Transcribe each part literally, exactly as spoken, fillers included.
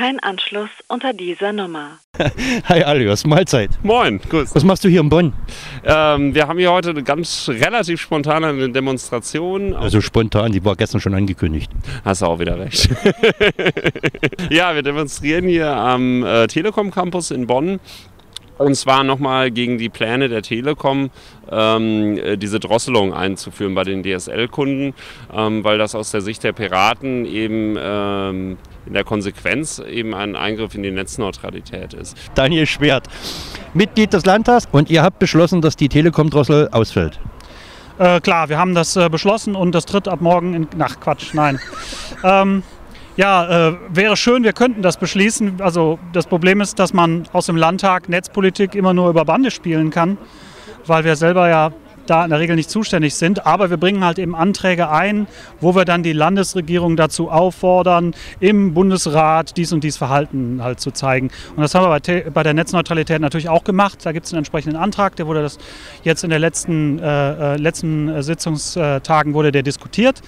kein Anschluss unter dieser Nummer. Hi Alios, Mahlzeit. Moin, grüß. Was machst du hier in Bonn? Ähm, wir haben hier heute eine ganz relativ spontane eine Demonstration. Also spontan, die war gestern schon angekündigt. Hast du auch wieder recht. Ja, wir demonstrieren hier am äh, Telekom Campus in Bonn. Und zwar nochmal gegen die Pläne der Telekom, ähm, diese Drosselung einzuführen bei den D S L-Kunden, ähm, weil das aus der Sicht der Piraten eben ähm, in der Konsequenz eben ein Eingriff in die Netzneutralität ist. Daniel Schwert, Mitglied des Landtags, und ihr habt beschlossen, dass die Telekom-Drossel ausfällt. Äh, klar, wir haben das äh, beschlossen und das tritt ab morgen in... Ach Quatsch, nein. ähm, Ja, äh, wäre schön, wir könnten das beschließen. Also das Problem ist, dass man aus dem Landtag Netzpolitik immer nur über Bande spielen kann, weil wir selber ja da in der Regel nicht zuständig sind. Aber wir bringen halt eben Anträge ein, wo wir dann die Landesregierung dazu auffordern, im Bundesrat dies und dies Verhalten halt zu zeigen. Und das haben wir bei, bei der Netzneutralität natürlich auch gemacht. Da gibt es einen entsprechenden Antrag, der wurde das jetzt in den letzten, äh, letzten Sitzungstagen wurde der diskutiert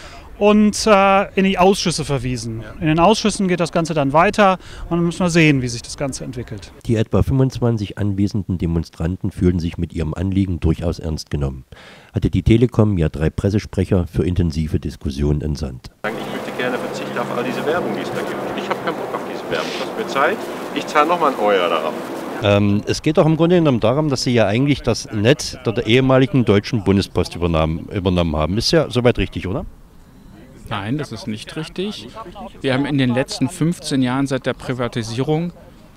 und äh, in die Ausschüsse verwiesen. In den Ausschüssen geht das Ganze dann weiter und dann müssen wir sehen, wie sich das Ganze entwickelt. Die etwa fünfundzwanzig anwesenden Demonstranten fühlen sich mit ihrem Anliegen durchaus ernst genommen. Hatte die Telekom ja drei Pressesprecher für intensive Diskussionen entsandt. Ich möchte gerne verzichten auf all diese Werbung, die es da gibt. Ich habe keinen Bock auf diese Werbung. Kostet mir Zeit. Ich zahle nochmal einen Euro darauf. Ähm, es geht doch im Grunde genommen darum, dass Sie ja eigentlich das Netz der ehemaligen Deutschen Bundespost übernahmen, übernommen haben. Ist ja soweit richtig, oder? Nein, das ist nicht richtig. Wir haben in den letzten fünfzehn Jahren seit der Privatisierung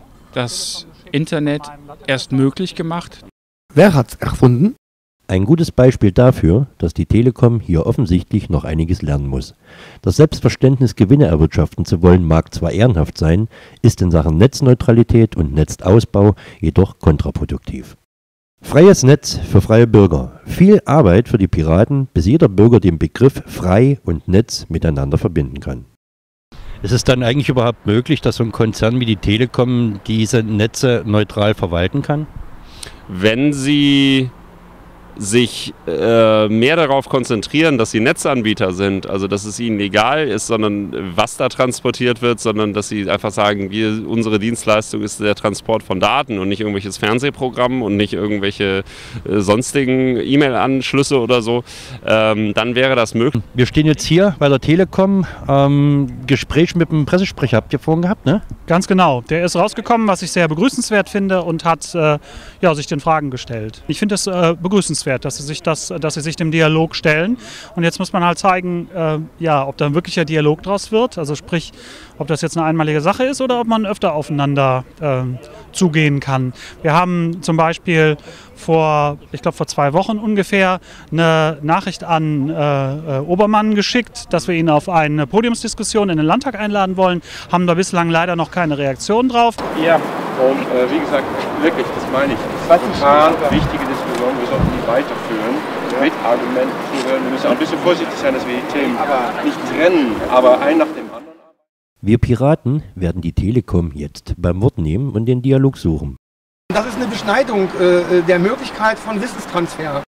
das Internet erst möglich gemacht. Wer hat's erfunden? Ein gutes Beispiel dafür, dass die Telekom hier offensichtlich noch einiges lernen muss. Das Selbstverständnis, Gewinne erwirtschaften zu wollen, mag zwar ehrenhaft sein, ist in Sachen Netzneutralität und Netzausbau jedoch kontraproduktiv. Freies Netz für freie Bürger. Viel Arbeit für die Piraten, bis jeder Bürger den Begriff frei und Netz miteinander verbinden kann. Ist es dann eigentlich überhaupt möglich, dass so ein Konzern wie die Telekom diese Netze neutral verwalten kann? Wenn sie sich äh, mehr darauf konzentrieren, dass sie Netzanbieter sind, also dass es ihnen egal ist, sondern was da transportiert wird, sondern dass sie einfach sagen, wir, unsere Dienstleistung ist der Transport von Daten und nicht irgendwelches Fernsehprogramm und nicht irgendwelche äh, sonstigen E-Mail-Anschlüsse oder so, ähm, dann wäre das möglich. Wir stehen jetzt hier bei der Telekom, ähm, Gespräch mit dem Pressesprecher habt ihr vorhin gehabt, ne? Ganz genau. Der ist rausgekommen, was ich sehr begrüßenswert finde, und hat äh, ja, sich den Fragen gestellt. Ich finde es äh, begrüßenswert, dass sie sich das, dass sie sich dem Dialog stellen. Und jetzt muss man halt zeigen, äh, ja, ob da ein wirklicher Dialog draus wird. Also sprich, ob das jetzt eine einmalige Sache ist oder ob man öfter aufeinander äh, zugehen kann. Wir haben zum Beispiel vor, ich glaube vor zwei Wochen ungefähr, eine Nachricht an äh, Obermann geschickt, dass wir ihn auf eine Podiumsdiskussion in den Landtag einladen wollen. Haben da bislang leider noch keine Reaktion drauf. Ja, und äh, wie gesagt, wirklich, das meine ich. Das ist eine total wichtige Diskussion. Wir sollten die weiterführen, mit Argumenten zuhören. Wir müssen auch ein bisschen vorsichtig sein, dass wir die Themen nicht trennen, aber ein nach dem anderen. Wir Piraten werden die Telekom jetzt beim Wort nehmen und den Dialog suchen. Das ist eine Beschneidung äh, der Möglichkeit von Wissenstransfer.